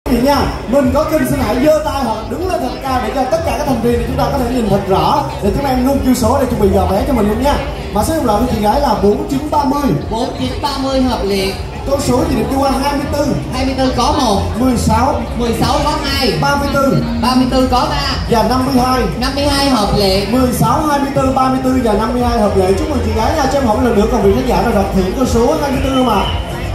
Thì nha, mình có kênh xin hãy giơ tay hoặc đứng lên thật cao để cho tất cả các thành viên thì chúng ta có thể nhìn thật rõ để chúng em luôn kêu số để chuẩn bị dò vé cho mình luôn nha. Mã số điện thoại của chị gái là 4930. 4930 hợp liệt. Câu số gì được đi qua 24. 24 có 1. 16. 16 có 2. 34. 34 có 3. Và 52. 52 hợp liệt. 16, 24, 34 và 52 hợp lệ. Chúc mừng chị gái nha. Cho em hỏi một lần nữa còn vị khán giả nào đoạt thưởng câu số 24 không ạ?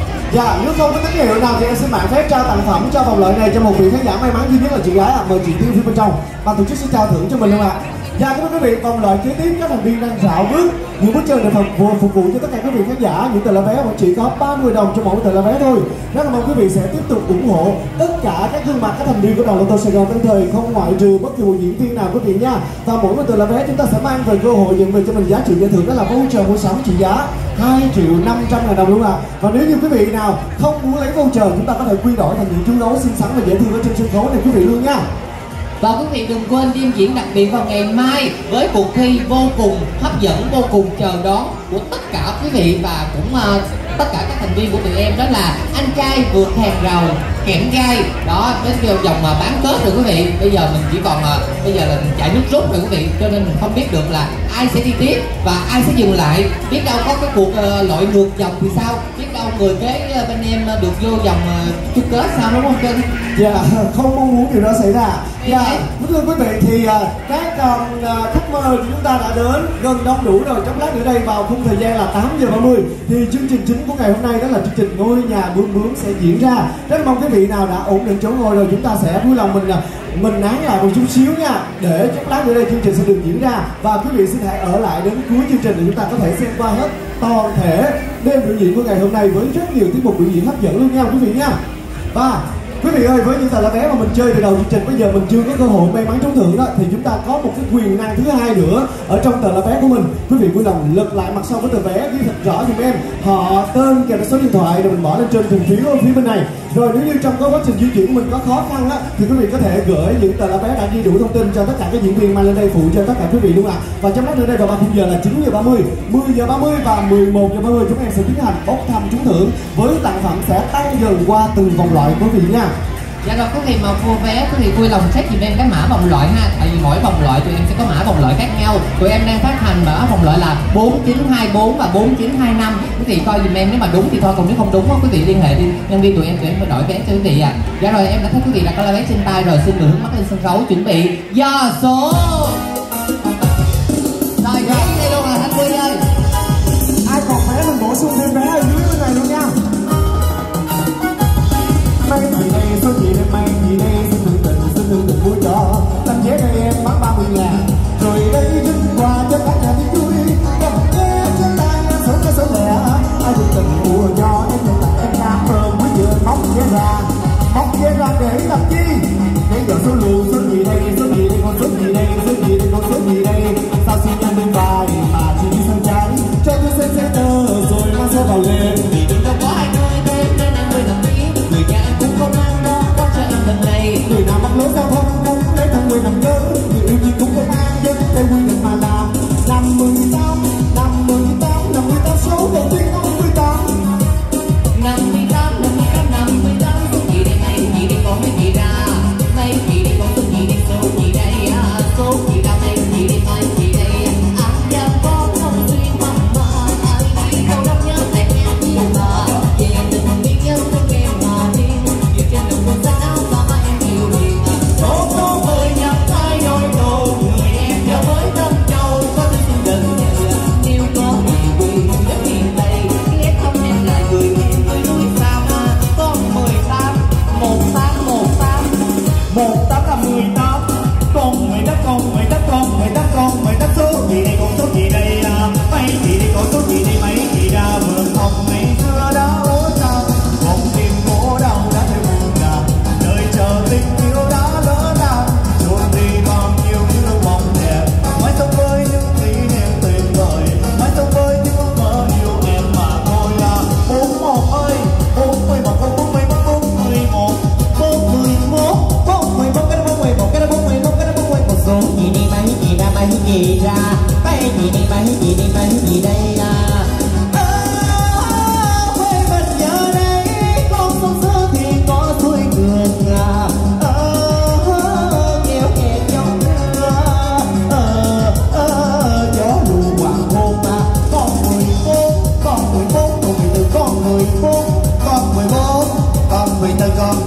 Dạ, nếu không có tín hiệu nào thì em xin mạng phép trao tặng phẩm cho vòng loại này cho một vị khán giả may mắn duy nhất là chị gái ạ. Mời chị Tiêu phía bên trong. Ban tổ chức sẽ trao thưởng cho mình luôn ạ. Dạ, kính thưa quý vị, vòng loại kế tiếp các thành viên đang rảo bước những bước chân để phục vụ cho tất cả quý vị khán giả. Những tờ lá vé mà chỉ có 30 đồng cho mỗi tờ lá vé thôi. Rất là mong quý vị sẽ tiếp tục ủng hộ tất cả các gương mặt các thành viên của đoàn Lotto Sài Gòn Tân Thời, không ngoại trừ bất kỳ một diễn viên nào quý vị nha. Và mỗi một tờ lá vé chúng ta sẽ mang về cơ hội nhận về cho mình giá trị giải thưởng đó là voucher mua sắm trị giá 2.500.000 đồng luôn ạ. Và nếu như quý vị nào không muốn lấy voucher, chúng ta có thể quy đổi thành những chú gấu xinh xắn và dễ thương ở trên sân khấu này quý vị luôn nha. Và quý vị đừng quên đêm diễn đặc biệt vào ngày mai với cuộc thi vô cùng hấp dẫn, vô cùng chờ đón của tất cả quý vị và cũng tất cả các thành viên của tụi em, đó là anh trai vượt hàng rào kẹm gai đó, đến vòng mà bán kết rồi quý vị. Bây giờ mình chỉ còn bây giờ là chạy nước rút rồi quý vị, cho nên mình không biết được là ai sẽ đi tiếp và ai sẽ dừng lại. Biết đâu có cái cuộc lội ngược dòng thì sao, biết đâu người kế bên em được vô vòng chung kết sao, đúng không kênh? Dạ, không mong muốn điều đó xảy ra. Dạ, thưa quý vị thì các khách mời của chúng ta đã đến gần đông đủ rồi. Chốc lát nữa đây vào khung thời gian là 8:30 thì chương trình chính của ngày hôm nay đó là chương trình Ngôi Nhà Bướm Bướm sẽ diễn ra. Rất mong quý vị nào đã ổn định chỗ ngồi rồi chúng ta sẽ vui lòng mình nán lại một chút xíu nha, để chốc lát nữa đây chương trình sẽ được diễn ra và quý vị xin hãy ở lại đến cuối chương trình để chúng ta có thể xem qua hết toàn thể đêm biểu diễn của ngày hôm nay với rất nhiều tiết mục biểu diễn hấp dẫn luôn nha quý vị nha. Và quý vị ơi, với những tờ lá vé mà mình chơi từ đầu chương trình bây giờ mình chưa có cơ hội may mắn trúng thưởng đó, thì chúng ta có một cái quyền năng thứ hai nữa ở trong tờ lá vé của mình. Quý vị vui lòng lật lại mặt sau của tờ vé, ghi thật rõ giùm em họ, tên kèm theo số điện thoại rồi mình bỏ lên trên thùng phiếu ở phía bên này. Rồi nếu như trong cái quá trình di chuyển của mình có khó khăn á thì quý vị có thể gửi những tờ lá vé đã ghi đủ thông tin cho tất cả các diễn viên mang lên đây phụ cho tất cả quý vị luôn ạ. Và trong lát nữa đây vào 3 khung giờ là 9:30, 10:30 và 11:30 chúng em sẽ tiến hành bốc thăm trúng thưởng với tặng phẩm sẽ tăng dần qua từng vòng loại quý vị nha. Dạ rồi, quý vị mà mua vé quý vị vui lòng check giùm em cái mã vòng loại ha, tại vì mỗi vòng loại tụi em sẽ có mã vòng loại khác nhau. Tụi em đang phát hành mã vòng loại là 4924 và 4925. Quý vị coi giùm em, nếu mà đúng thì thôi, còn nếu không đúng quý vị liên hệ đi nhân viên tụi em phải đổi vé cho quý vị ạ. Dạ rồi, em đã thấy quý vị đã có lá vé trên tay rồi, xin mời hướng mắt lên sân khấu chuẩn bị dò số. Rồi vé đây luôn rồi Thanh Quy ơi. Ai còn vé mình bổ sung thêm vé ở dưới bên này luôn nha. Mang gì đây, số gì đây, mang gì đây, xin đừng tình mua cho. Làm vé cho em bán 30.000. Rồi đây trinh quà cho cả nhà đi vui. Cầm vé trên tay em số lẻ. Ai đừng tình mua cho em nhận tặng em cảm ơn. Quý vừa móc vé ra để làm chi? Để giờ số lù, số gì đây, số gì đây, con số gì đây, số gì đây, con số gì đây. Sao xin em bên vai mà chỉ đi sang trái. Cho tôi xe tơ rồi mang xe vào lên. Vì đừng đâu có ai nơi bên nên em hơi làm biết. Người nhà em cũng không mang đó có cho em lần này. Người nào mắc lỗi giao thông cũng lấy thằng người nằm nhớ. Người yêu gì cũng không an dân theo quy định mà làm. 58 số đầu tiên 58. 58 số gì đây, mấy gì đây, có mấy gì ra. Mấy gì đây, có số gì đây, số gì đây, số gì ra, mấy gì đây, mấy gì đây. Anh đang có thông duyên mặn mà, ai đi đâu đâu nhớ em gì mà.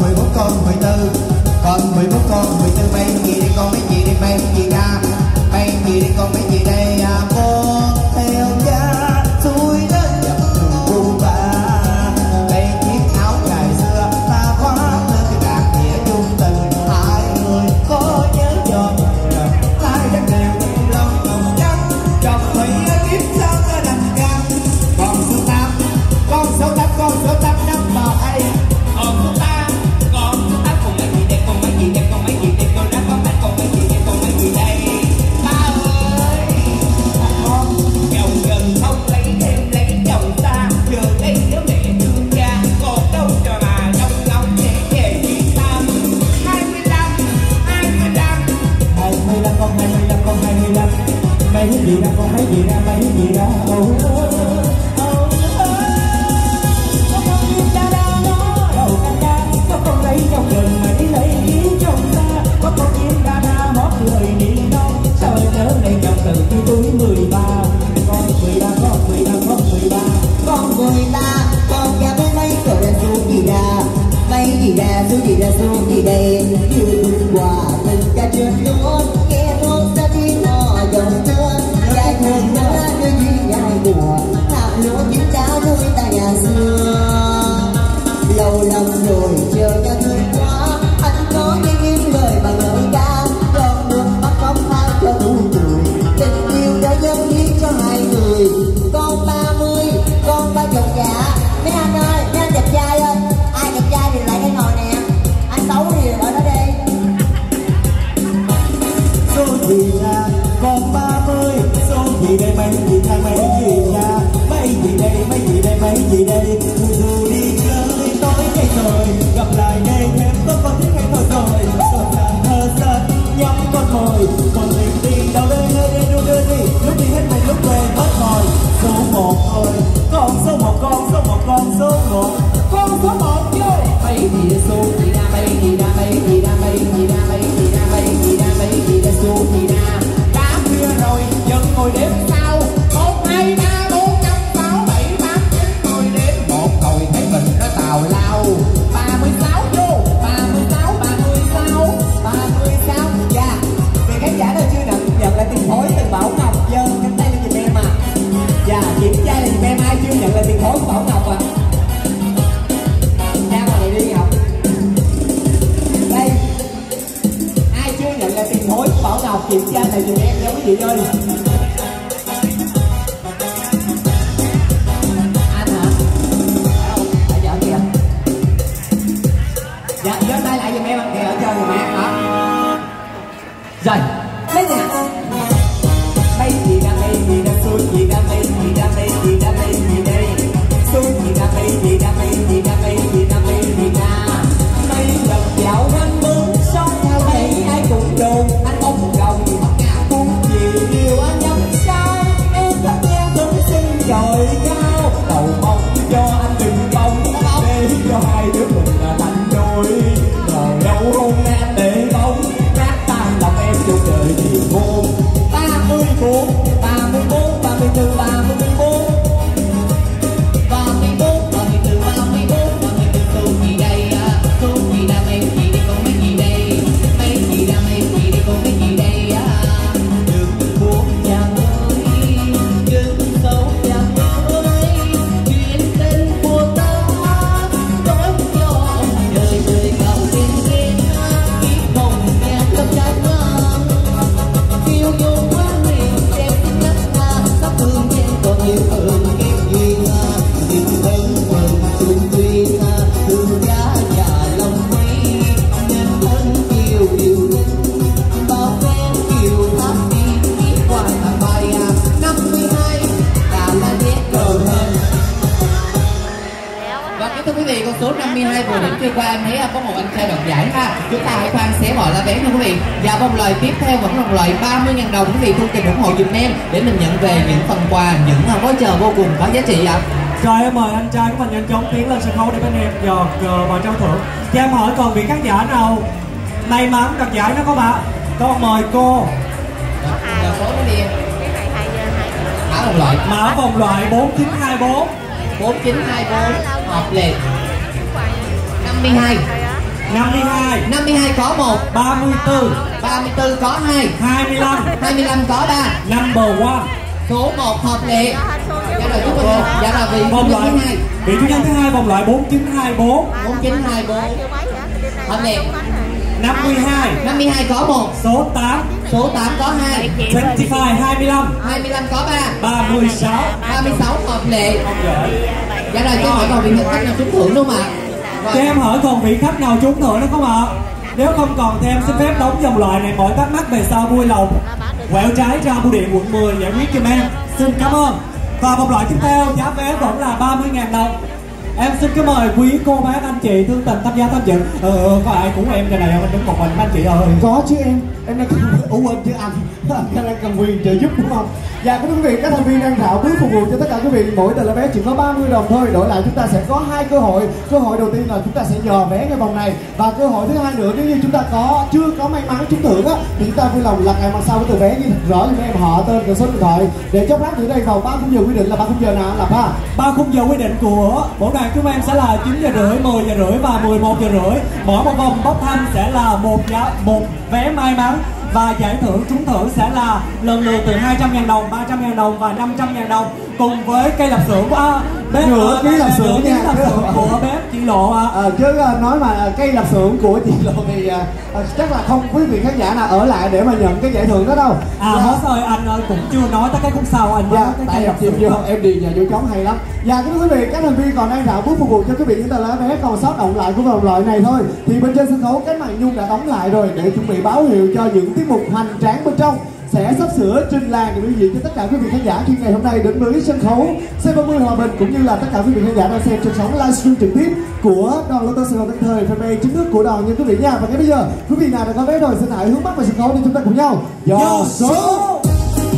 14 con 14, con 14 con 14 bay gì đây con mấy gì đây bay gì ra, bay gì đây con mấy gì đây à, con theo cha xuôi đến dọc đường buôn ba, bay chiếc áo ngày xưa ta khoác lên cái đàn nghĩa chung tình, hai người có nhớ cho hai đất đều lòng đồng trắng chồng thủy kiếp sao ta đành cam, còn số 8 con số 8 con số 8 năm vào ai, còn số 8 con số 8 con mấy gì đây con mấy gì đây con mấy gì đây con đã có mấy con mấy gì đây con mấy gì đây ba ơi con chồng gần không lấy thêm lấy chồng xa giờ đây nếu mẹ thương cha còn đâu cho mà trong ngóng để về đi thăm 25 con 25 con 25 mấy gì ra con mấy gì ra mấy gì ra có con lấy trong gần mà đi lấy kiếm trong ta, có con chim đa đa mót người đi đâu sao em nhớ này chồng từ khi tuổi 13, con 13 con 13 con 13 con 13 con ra với mấy cậu ra xuống gì ra mấy gì ra xuống gì ra xuống gì đây như quà tình ca trên luôn nghe luôn ta đi mò dòng thương dài thường nó như duyên dài mùa thảm lúa chín cháo vui ta nhà xưa lâu lắm rồi chờ cho thương quá anh có những lời mà ngợi ca con được bắt không tha cho đủ tuổi tình yêu đã dâng hiến cho hai người con 30 con ba chục dạ mấy anh ơi mấy anh đẹp trai ơi ai đẹp trai thì lại đây ngồi nè anh xấu thì ở đó đây số gì ra con 30 số gì đây mấy gì ra mấy gì ra mấy gì đây mấy gì đây mấy gì đây dù đi chơi tối hay rồi gặp lại đây thêm có con thích hay thôi rồi sợt sàn thơ sợt nhắm con mồi còn mình đi đâu đây nơi đây đâu đưa đi lúc đi hết mình lúc về mất rồi số 1 thôi con số 1 con số 1 con số 1 con số 1 vô mấy gì số gì ra mấy gì ra mấy gì ra mấy gì ra mấy gì ra mấy gì ra mấy gì ra số gì ra đã khuya rồi vẫn ngồi đếm sao 1 2 3 4 5 6 7 8 9 ngồi đếm một hồi thấy mình nó tào lao 36 vô 36 dạ vì khán giả nào chưa nhận lại tiền phối từ Bảo Ngọc giơ cánh tay lên giùm em à dạ kiểm tra là giùm em ai chưa nhận lại tiền phối của Bảo Ngọc à ra ngoài đi Ngọc đây ai chưa nhận lại tiền phối của Bảo Ngọc kiểm tra lại giùm em nha quý vị ơi anh hả ở giờ kìa dạ giơ tay lại giùm em kìa ở chơi giùm em hả rồi lấy nè mấy gì ra mấy gì ra xuôi gì ra mấy gì ra mấy gì ra mấy gì đây xuôi gì ra mấy gì ra mấy gì ra mấy gì ra mấy gì ra mấy lần dạo quanh mướn sống theo mấy ai cùng đồn anh bông gồng cũng gì điều anh nhắm sao em thật nghe thương xinh trời cao đầu mong cho anh đừng bông để cho hai đứa mình là thành đôi rồi đâu hôn em để bóng nát tan lòng em trong đời thì hôn 34 34 34 34 số gì đây số gì ra mấy gì đây con mấy gì đây mấy gì ra mấy gì đây con mấy gì đây đừng buồn chàng ơi đừng xấu chàng ơi chuyện tình của ta nói cho đời đời cầu tiên tiên kiếp hồng nghe tâm trái yêu vô quá liền đẹp nhất sắp thương em còn yêu hơn kiếp duyên tình thân phần chung duyên thương giá già lòng mấy nên thân kiều yêu linh bao quen kiều thắp đi biết hoài bài 52 đã là nét cờ hơn. Và kính thưa quý vị, con số 52 vừa điểm trôi qua em thấy có một anh trai đoạt giải ha. Chúng ta hãy khoan xé bỏ lá vé nha quý vị. Và vòng loại tiếp theo vẫn vòng loại 30.000 đồng quý vị không kịp ủng hộ giùm em để mình nhận về những phần quà, những voucher vô cùng có giá trị ạ. Rồi em mời anh trai của mình nhanh chóng tiến lên sân khấu để bên em giọt vào trao thưởng. Cho em hỏi còn vị khán giả nào may mắn đoạt giải nó có bạn? Con mời cô. Giờ số nó đi em. Mã vòng loại. Mã vòng loại 4924. 4924 hợp lệ 52. 52. 52 có 1. 34. 34 có 2. 25. 25 có 3. Number 1. Số 1 hợp lệ. Dạ rồi chúc mừng. Dạ là vị Vòng loại thứ hai. vị chủ nhân thứ hai vòng loại 4924. 4924 hợp lệ. 52. 52 có 1. Số 8. Số 8 có 2. 25. 25. 25 có 3. 36. 36 hợp lệ. Không dễ. Dạ rồi cho hỏi còn vị khách nào trúng thưởng luôn mà. Cho em hỏi còn vị khách nào trúng thưởng nữa không ạ? Nếu không còn thì em xin phép đóng vòng loại này, mọi thắc mắc về sau vui lòng quẹo trái ra bưu điện quận 10 giải quyết giùm em. Xin cảm ơn. Và vòng loại tiếp theo giá vé vẫn là 30.000 đồng. Em xin kính mời quý cô bác anh chị thương tình tham gia tham dự. Có ai cũng em cái này không? Đúng một mình anh chị ơi. Có chứ em đang quên chứ anh đang cần quyền trợ giúp đúng không? Dạ quý vị, các thành viên đang rảo bước phục vụ cho tất cả quý vị. Mỗi tờ vé chỉ có 30 đồng thôi. Đổi lại chúng ta sẽ có 2 cơ hội. Cơ hội đầu tiên là chúng ta sẽ dò vé ngay vòng này, và cơ hội thứ hai nữa, nếu như chúng ta chưa có may mắn trúng thưởng á, thì chúng ta vui lòng lật ngay mặt sau của tờ vé, ghi thật rõ cho em họ, tên và số điện thoại, để chốc lát nữa đây vào 3 khung giờ quy định là 3 khung giờ nào là 3 khung giờ quy định của mỗi đoàn chúng em sẽ là 9 giờ rưỡi, 10 giờ rưỡi và 11 giờ rưỡi. Mỗi một vòng bốc thăm sẽ là một vé may mắn, và giải thưởng trúng thưởng sẽ là lần lượt từ 200.000 đồng, 300.000 đồng và 500.000 đồng, cùng với cây lạp xưởng của bếp ký lạp xưởng nha, của bếp chị Lộ. Chứ nói mà cây lạp xưởng của chị Lộ thì chắc là không quý vị khán giả nào ở lại để mà nhận cái giải thưởng đó đâu. Hết rồi, anh ơi cũng chưa nói tới cái khúc sau anh. Tại em đi nhà vô trống hay lắm. Dạ quý vị, các thành viên còn đang rảo bước phục vụ cho quý vị những tờ lá vé còn sót động lại của vòng loại này thôi. Thì bên trên sân khấu cánh màn nhung đã đóng lại rồi để chuẩn bị báo hiệu cho những tiết mục hoành tráng bên trong sẽ sắp sửa trình làng để biểu diễn cho tất cả quý vị khán giả khi ngày hôm nay đến với sân khấu C30 Hòa Bình, cũng như là tất cả quý vị khán giả đang xem trên sóng livestream trực tiếp của đoàn Lotus Sài Gòn Tân Thời, fanpage chính thức của đoàn nha quý vị nha. Và ngay bây giờ quý vị nào đã có vé rồi xin hãy hướng mắt vào sân khấu để chúng ta cùng nhau dò số.